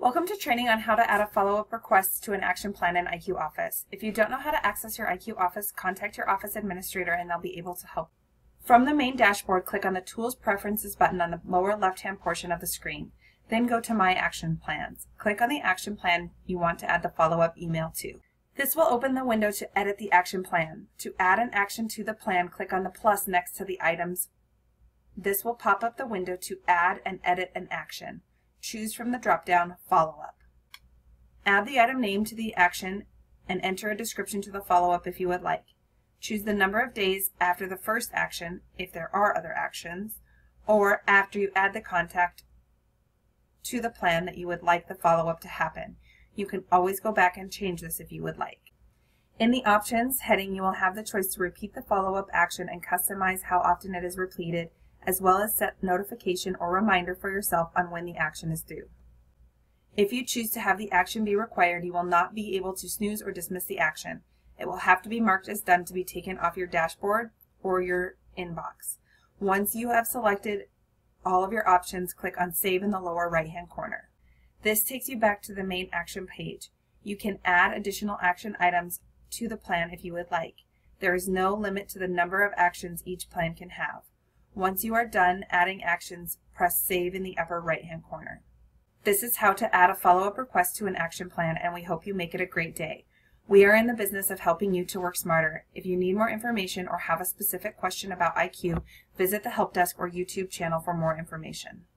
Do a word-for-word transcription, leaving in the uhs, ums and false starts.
Welcome to training on how to add a follow-up request to an action plan in I Q Office. If you don't know how to access your I Q Office, contact your office administrator and they'll be able to help. From the main dashboard, click on the Tools Preferences button on the lower left-hand portion of the screen. Then go to My Action Plans. Click on the action plan you want to add the follow-up email to. This will open the window to edit the action plan. To add an action to the plan, click on the plus next to the items. This will pop up the window to add and edit an action. Choose from the drop-down Follow-up. Add the item name to the action and enter a description to the follow-up if you would like. Choose the number of days after the first action, if there are other actions, or after you add the contact to the plan that you would like the follow-up to happen. You can always go back and change this if you would like. In the Options heading, you will have the choice to repeat the follow-up action and customize how often it is repeated, as well as set notification or reminder for yourself on when the action is due. If you choose to have the action be required, you will not be able to snooze or dismiss the action. It will have to be marked as done to be taken off your dashboard or your inbox. Once you have selected all of your options, click on Save in the lower right-hand corner. This takes you back to the main action page. You can add additional action items to the plan if you would like. There is no limit to the number of actions each plan can have. Once you are done adding actions, press Save in the upper right-hand corner. This is how to add a follow-up request to an action plan, and we hope you make it a great day. We are in the business of helping you to work smarter. If you need more information or have a specific question about I Q, visit the help desk or YouTube channel for more information.